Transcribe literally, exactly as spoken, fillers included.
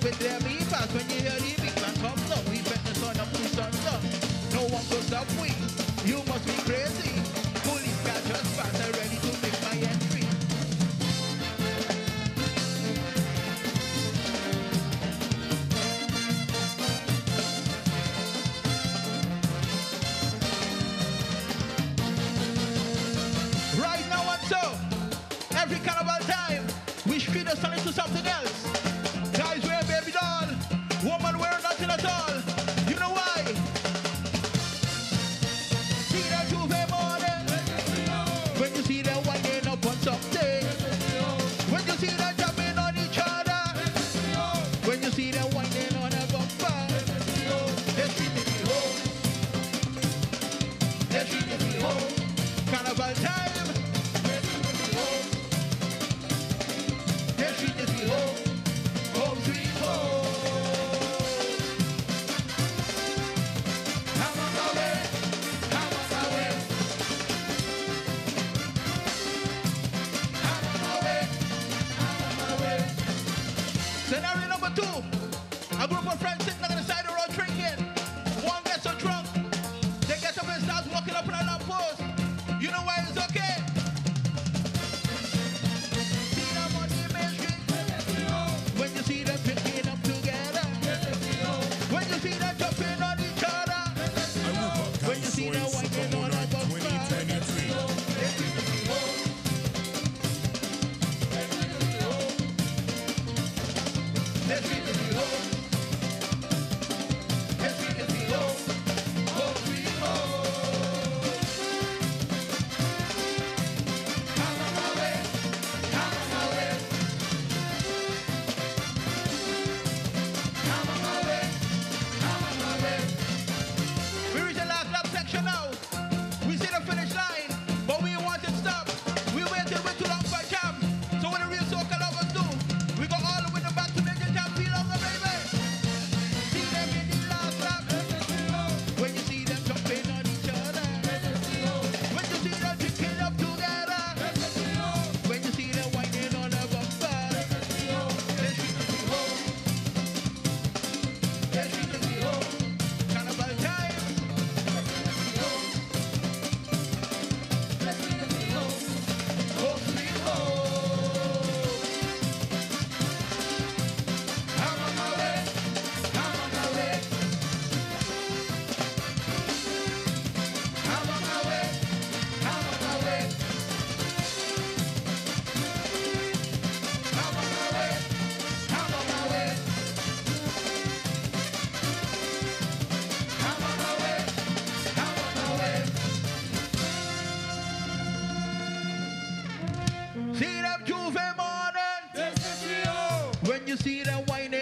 with them e pass. When you hear the big man comes up, we bet the sun up to sundown. No one goes stop we. You must be crazy. Police got just fast and ready to make my entry. Right now and so, every carnival time, we screen us turn into something else. Guys wear baby doll, woman wear nothing at all. You know why? See that Jouve morning, when you see them winding up on something, when you see them jumping on each other, when you see them winding on a bumper, they're treating me home, they're treating me home. Carnival time, they're treating me home, they're treating me home, home sweet home. I'm on my way, I'm on my way, I'm on my way, I'm on my way. Scenario number two, a group of friends sitting on the side of the road drinking. One gets so drunk, they get up and start walking up on a lamppost. You know why it's okay? See them on the main street. When you see them picking up together. When you see them jumping on each other. When you see them winding on a bumper. They're treating me home. They're treating me home. They're treating me home. Home sweet home. I'm on my way, I'm on my way, I'm on my way, I'm on my way. We reach the last lap section now. We see the finish line, but we want it stop. We waited way too long for a jam. So what the real soca lovers do, we go all the way to back to make the jam feel longer, baby. See them in the last lap. When you see them jumping on each other. When you see them drinking up together. When you see them winding on a bumper. They're treating me home. They're treating me home. Carnival time. They're treating me home. Home sweet home. I'm on my way. I'm on my way. I'm on my way. I'm on my way. I'm on my way. I'm on my way. I'm on my way. I'm on my way. See them Jouve morning. When you see them whining